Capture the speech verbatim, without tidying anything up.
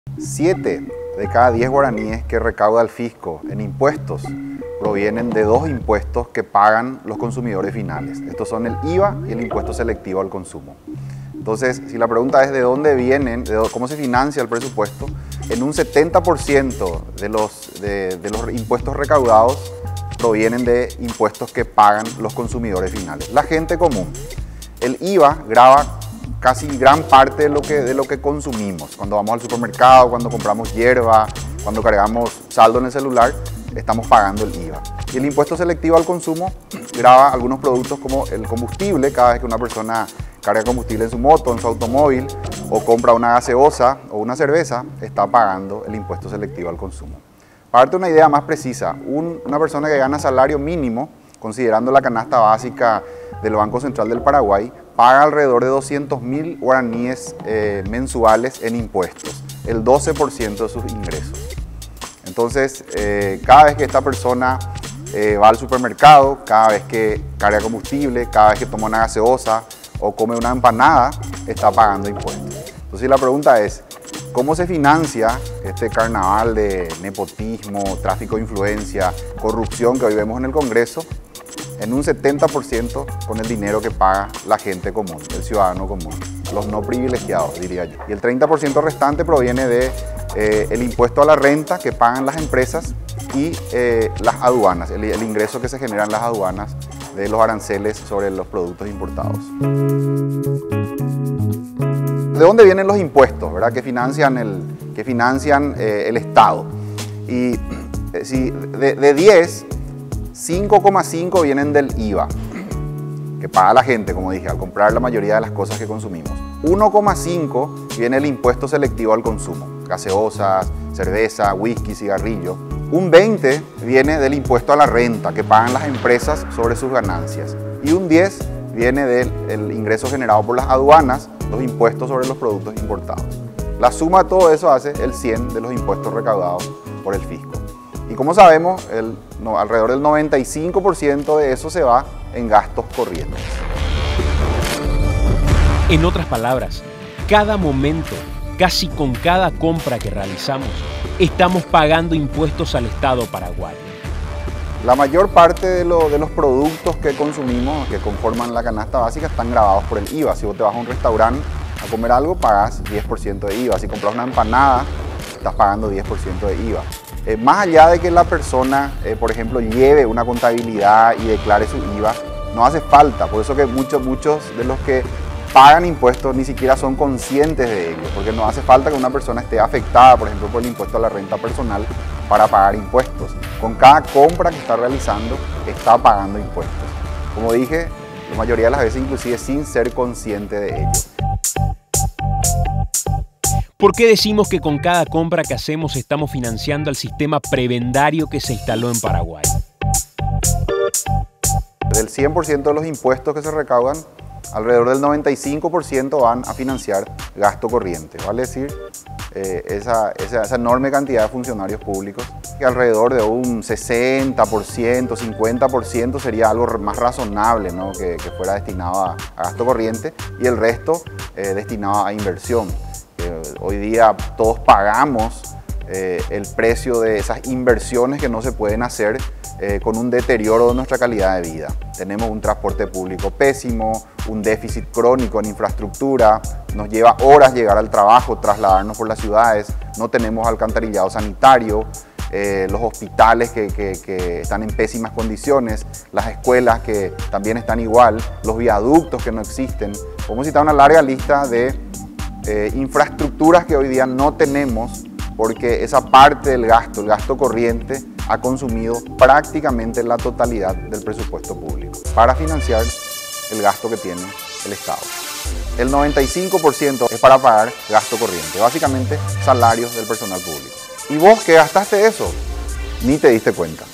siete de cada diez guaraníes que recauda el fisco en impuestos provienen de dos impuestos que pagan los consumidores finales. Estos son el I V A y el impuesto selectivo al consumo. Entonces, si la pregunta es de dónde vienen, de cómo se financia el presupuesto, en un setenta por ciento de los, de, de los impuestos recaudados provienen de impuestos que pagan los consumidores finales. La gente común. El I V A grava casi gran parte de lo, que, de lo que consumimos. Cuando vamos al supermercado, cuando compramos hierba, cuando cargamos saldo en el celular, estamos pagando el I V A. Y el impuesto selectivo al consumo grava algunos productos como el combustible. Cada vez que una persona carga combustible en su moto, en su automóvil, o compra una gaseosa o una cerveza, está pagando el impuesto selectivo al consumo. Para darte una idea más precisa, un, una persona que gana salario mínimo, considerando la canasta básica del Banco Central del Paraguay, paga alrededor de doscientos mil guaraníes eh, mensuales en impuestos, el doce por ciento de sus ingresos. Entonces, eh, cada vez que esta persona eh, va al supermercado, cada vez que carga combustible, cada vez que toma una gaseosa o come una empanada, está pagando impuestos. Entonces la pregunta es, ¿cómo se financia este carnaval de nepotismo, tráfico de influencia, corrupción que hoy vemos en el Congreso? En un setenta por ciento con el dinero que paga la gente común, el ciudadano común, los no privilegiados, diría yo. Y el treinta por ciento restante proviene de eh, el impuesto a la renta que pagan las empresas y eh, las aduanas, el, el ingreso que se genera en las aduanas de los aranceles sobre los productos importados. ¿De dónde vienen los impuestos, verdad? Que financian el, que financian, eh, el Estado? Y eh, si de, de diez, cinco coma cinco vienen del I V A, que paga la gente, como dije, al comprar la mayoría de las cosas que consumimos. uno coma cinco viene el impuesto selectivo al consumo, gaseosas, cerveza, whisky, cigarrillo. Un veinte viene del impuesto a la renta que pagan las empresas sobre sus ganancias. Y un diez viene del el ingreso generado por las aduanas, los impuestos sobre los productos importados. La suma de todo eso hace el cien de los impuestos recaudados por el fisco. Y como sabemos, el, no, alrededor del noventa y cinco por ciento de eso se va en gastos corrientes. En otras palabras, cada momento, casi con cada compra que realizamos, estamos pagando impuestos al Estado paraguayo. La mayor parte de, lo, de los productos que consumimos, que conforman la canasta básica, están gravados por el I V A. Si vos te vas a un restaurante a comer algo, pagas diez por ciento de I V A. Si compras una empanada, estás pagando diez por ciento de I V A. Eh, más allá de que la persona, eh, por ejemplo, lleve una contabilidad y declare su I V A, no hace falta. Por eso que muchos, muchos de los que pagan impuestos ni siquiera son conscientes de ello, porque no hace falta que una persona esté afectada, por ejemplo, por el impuesto a la renta personal para pagar impuestos. Con cada compra que está realizando, está pagando impuestos. Como dije, la mayoría de las veces inclusive sin ser consciente de ello. ¿Por qué decimos que con cada compra que hacemos estamos financiando el sistema prebendario que se instaló en Paraguay? Del cien por ciento de los impuestos que se recaudan, alrededor del noventa y cinco por ciento van a financiar gasto corriente, vale decir, eh, esa, esa, esa enorme cantidad de funcionarios públicos, que alrededor de un sesenta por ciento, cincuenta por ciento sería algo más razonable, ¿no? que, que fuera destinado a, a gasto corriente y el resto eh, destinado a inversión. Eh, hoy día todos pagamos eh, el precio de esas inversiones que no se pueden hacer Eh, con un deterioro de nuestra calidad de vida. Tenemos un transporte público pésimo, un déficit crónico en infraestructura, nos lleva horas llegar al trabajo, trasladarnos por las ciudades, no tenemos alcantarillado sanitario, eh, los hospitales que, que, que están en pésimas condiciones, las escuelas que también están igual, los viaductos que no existen. Podemos citar una larga lista de eh, infraestructuras que hoy día no tenemos porque esa parte del gasto, el gasto corriente, ha consumido prácticamente la totalidad del presupuesto público para financiar el gasto que tiene el Estado. El noventa y cinco por ciento es para pagar gasto corriente, básicamente salarios del personal público. ¿Y vos que gastaste eso? Ni te diste cuenta.